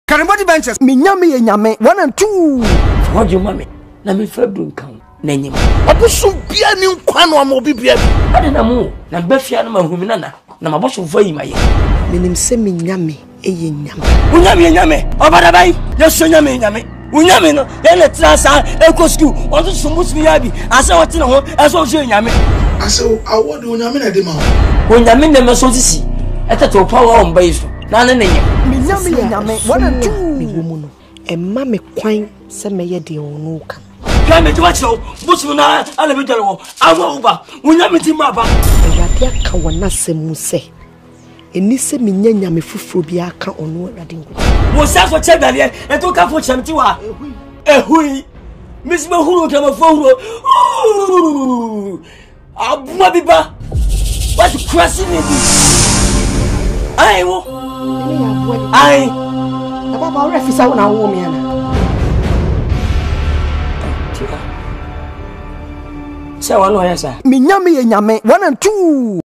Karimoday Ventures, Nyame Ye Nyame 1 and 2. What you mommy? Na me febru kan na nyim. Obusu bia ni nkwa no amobi bia bi. Ade na mu na bafia na mahumina na maboso fayi maye. Menim se Nyame Ye Nyame. Nyame Ye Nyame. Obada bai. Yeso Nyame Ye Nyame. Nyame no ye na trasa eko school. Onto sumusu ya bi. Asa wote na ho eso so Nyame. Asa award Nyame na de ma. Nyame na meso sisi. Eteto power on bai so. Na na nyim. Nyame Ye Nyame 1 and 2. Me wo mu no. Emma me kwan se meye de onu kan. Kame ti wacho busu na ala be dare wo. Awa uba. Nyame ti ma ba. Awurade aka wona semu se. Eni se menya nyame fufuro bi aka onu awurade nko. Wo sa so chebale e to ka fo chemti wa. Ehui. Misma huru kama fo huru. Abuma biba. What crossing it? Ai wo. Ai. Na baba ora fisa wona wo me ana. Say one no yes sir. Nyame Ye Nyame 1 and 2.